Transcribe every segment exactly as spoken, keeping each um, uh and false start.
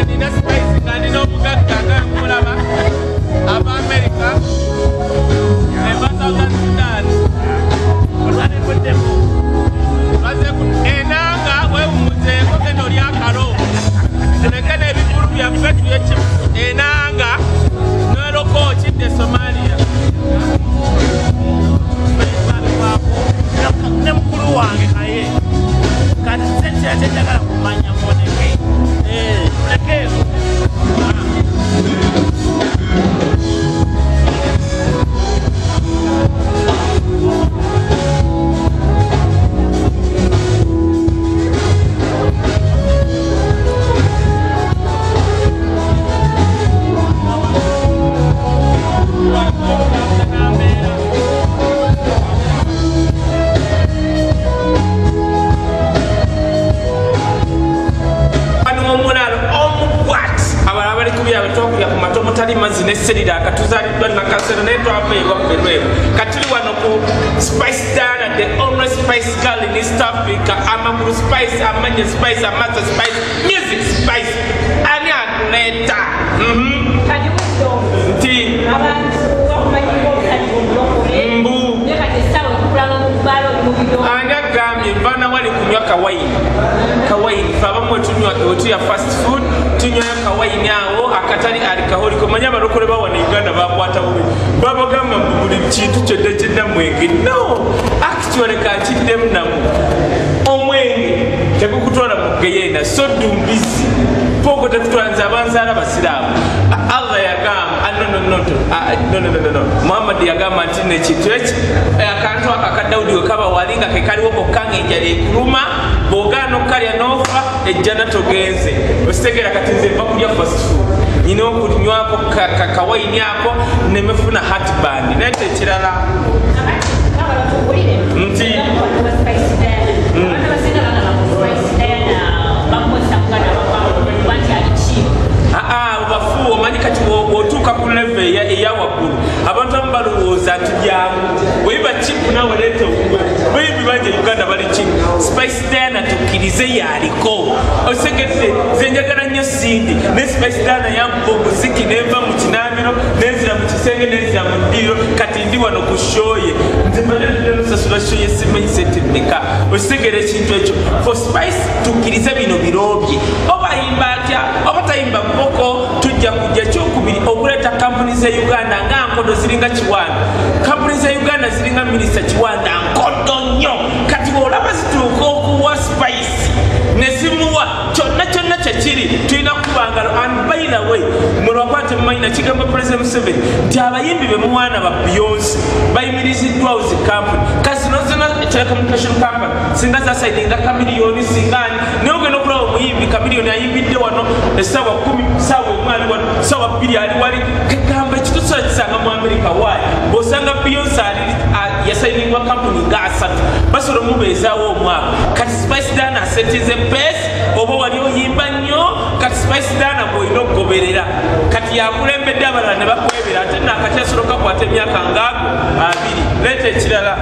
nina spice nga nina obugagga nga mulaba aba America ne South Sudan olwane kuddemu baze enanga wewumuzeeko geno lyakalo tulekene ebikulu byaffe tuyeki enanga noloko okidde Somalia ne mukulu wange kaye kati senkyakyenjagala kumanya moneke lekeeko Serida katuzaliddwa nakasero netwaveebwa kuberweru katuli wano ku Spice Dana the only spice girl in East Africa amagulu spice amanye spice amata spice music spice ani akuleta nti mbu ani agambye bana wali kunywa kawaii kawaii fabamu tunywa otuya fast food tunywa kawaii awo akatali alikaholi komanya barokole bawo ne Uganda bakwata bubi babagamba buli kintu kyodde kyedda mwenge no actually kakiddemu namu omwenge tekukutwala mu geyena so dumbizi poko tekutwanza abanzala basiraamu Allah yagamba no no no no no no no Muhammad yagamba nti ne kintu eki akantu aka Daudi okaba walinga ke kaliwo bokanga enjala ekuluma bogano kalya nofa ejjana togenze osigera katinze bakulya fast food nino kunywako kawaini yako nemefuna heartburn nete kirala nti ah ubafu omanyi kati otuka ku level ya ya waggulu abantu ambalowooza nti byamu webiba chipu nawe leta obugwe bebi banje Uganda bali chipu Spice Dana tukkirize yaliko osegedde zenjagala nnyo Sindi ne Spice Dana yampa omuziki neva mu kinamiro nenzira mu kisenge nenzira mu ddiro kati ndi wano ku shoye nze mbadde shoye simanyi sente mmeka osegere ekintu ekyo for Spice tukkirize bino birobye obayimba atya obatayimba boko tujja kujja kyokubiri okuleta kampuni za Uganda nga nkodo ziringa Kiwanda kampuni za Uganda ziringa Minister Kiwanda nkodo nnyo kati olaba zituuka okuwa Spice nezimuwa kyonna kyonna kyekiri tulina kubangalo and by the way mulwakwate mumanyina kigamba President Museveni nti abayimbi be mwana ba Beyonce bayimiriziddwa zi company kasino zina telecommunication company singa zasayidinga kamiliyoni singani neogenda okulaba omuyimbi kamiliyoni ayimbidde wano esawa kumi sawa omwali wano sawa bbiri ali wali kegamba ekitusobola kisanga mu America waayi bw'osanga Beyonce ali yasayidingwa company nga asatu basobola omubeezaawo omwaka kati Spice Dana asetize pesi oba wali oyimba nnyo kati Spice Dana bw'olina okugoberera kati yakulembedde abalala ne bakwebera ate nakati asobola okakwata emyaka ngaago abiri leeta ekirala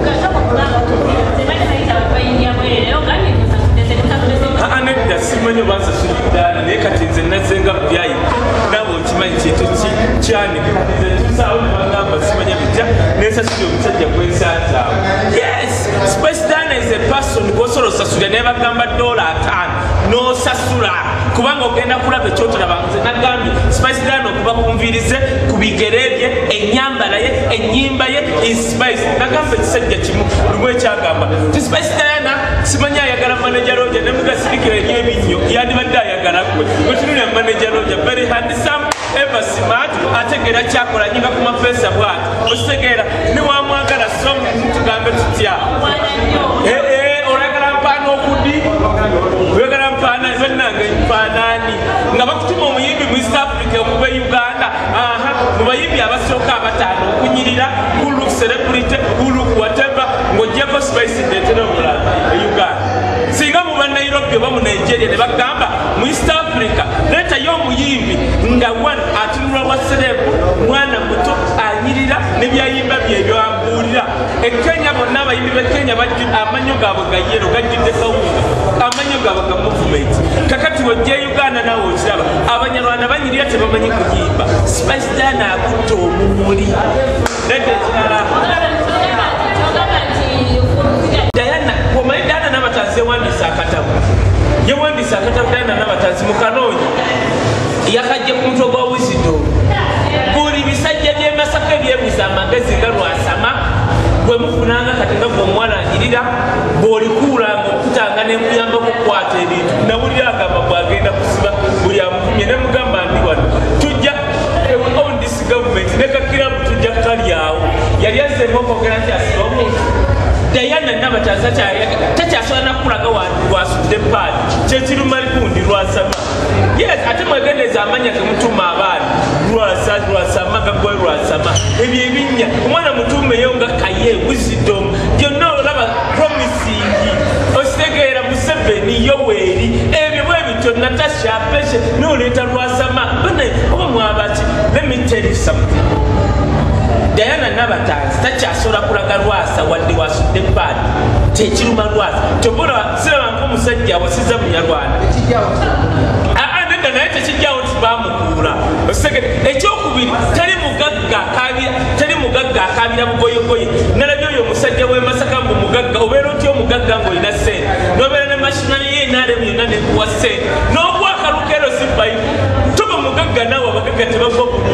anedda simanyi bansasuliddala naye kati nze nazenga byayi nawe okimanyi kintu kyani tusaawo nebagamba simanya bijja nensasuli omusajja gwensanzaawo yes Spice Dana is a person gwosobola osasulira naye bagamba dola ataano n'osasula kubanga ogenda kulaba ekyotulaba nze nagambye Spice Dana okuba kunvirize ku bigere bye ennyambala ye ennyimba ye Spice nagamba ekisajja kimu lumu ekyagamba ti Spice Dana simanyi ayagala manager Roja ne mugasirikira ebyebinyo yandibadde ayagala gwe wetunulira manager Roja very handsome ever smart ategera kyakola nyinga ku mafeesa bwati ositegeera niwamwagala so tugambe tutya oyagala mpaana okudi oyagala mpaana bannange mpaanaani nga bakutuma omuyimbi mu East Africa okuva Uganda aha mu bayimbi abasooka abataano okunyirira kuluk celebrity kuluk whatever ng'ogyeko Spice ndeetera omulala e Uganda singa muba Nairobi oba mu Nigeria ne bagamba mu East Africa leeta y'omuyimbi nga one atunulwa wa serebu mwana muto anyirira n'ebyayimba byebyo ambuulira e Kenya bonna abayimbi b'e Kenya amanyo gaabwe ga yero gajjudde kawunga amanyo gabaga movement kakati wajja Uganda nawe okiraba abanyarwanda banyirira tebamanyi kuyimba Spice Dana akutta omumuli nede kirala Diana komanyi Dana n'abatanzi yewandisa akatabu yewandisa akatabu Dana n'abatanzi mukanoonyi yakajja ku mutwe gwa Wisdom buli bisajja by'emasaka ebyebuuza amagezi nga Lwasama bwe mufunanga kati nga gwe omwalangirira bw'olikuulanga okutanga n'emuyamba okukwata ebintu nawulira agamba bw'agenda kusiba buli amuvumye ne mugamba ndi wano tujja on this government ne kakirabu tujja kutalyawo yali azzeemu okwogera nti asiba omuntu Diana n'abatanzi takyasobola nakulaga lwasudde paadi kyekiruma likundi Lwasama yes ate mwegendeza amanya gemutuma abaana Lwasa Lwasama gagwe Lwasama ebyo ebinnya omwana mutumeyo nga Kaye Wisdom byonna olaba promising ositegeera Museveni Yoweri ebyo bwe bityo Natasha Peshe n'oleeta Lwasama bane oba mwabaki let me tell you something Diana n'abatanzi takyasobola kulaga Lwasa wadde wasudde paadi tekiruma Lwasa tobola siraba nk'omusajja awasiza munyarwanda naye tekijjawo nti bamukuula ekyokubiri teri mugagga akabira teri mugagga akabira bugoyegoye nalabye oyo omusajja w'e Masaka mbu mugagga obeera otya omugagga ng'olina ssente n'obeera ne mashinani ye enaalemu yonna n'ekuwa ssente n'obwakalukeero si bayibu toba mugagga naawe abagagga tebagwa bulungi